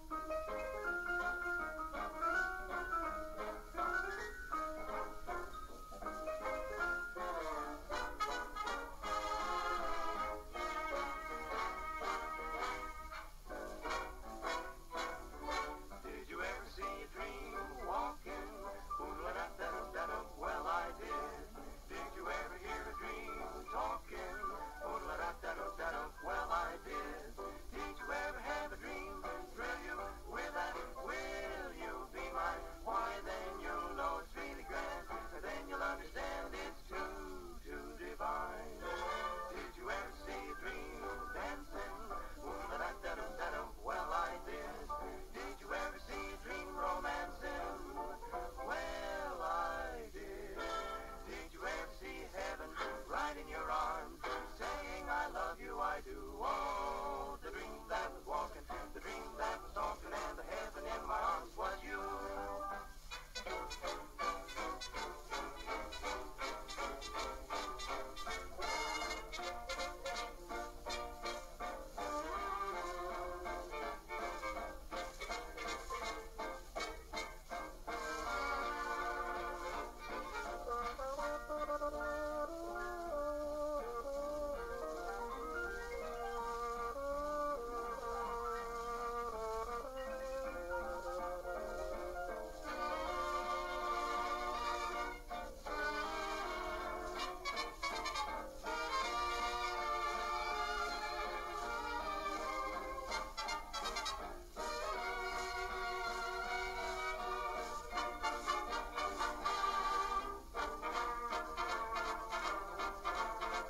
Did you ever see a dream walking? Oodle-da-da-da-da-da, well I did. Did you ever hear a dream talking? Oodle-da-da-da-da-da, well I did. Did you ever have a dream thrill you with that? Will you be mine? Why then you'll know it's really grand. Then you'll understand it's too divine. Did you ever see a dream dancing? Oodle-da-da-da-da-da, well I did. Did you ever see a dream romancing? Well, I did. Did you ever see heaven right in your arms, saying I love you, I do? Oh, the dream that was walking, the dream that was talking, and the heaven in my arms was you.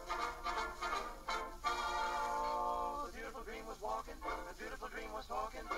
The beautiful dream was walking, the beautiful dream was talking.